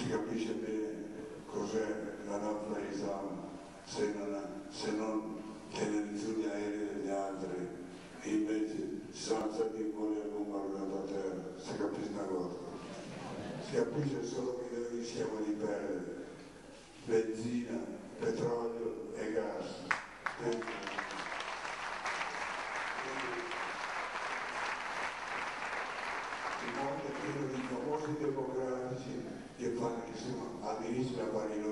capisce bene cos'è la nostra Islam se non tenere giù gli aerei degli altri e invece sono stati in voli a bombardato a terra. Si capisce una cosa? Si capisce solo che noi rischiamo di perdere benzina, petrolio e gas. Il mondo è pieno di famosi democratici che fanno che sono amministra pari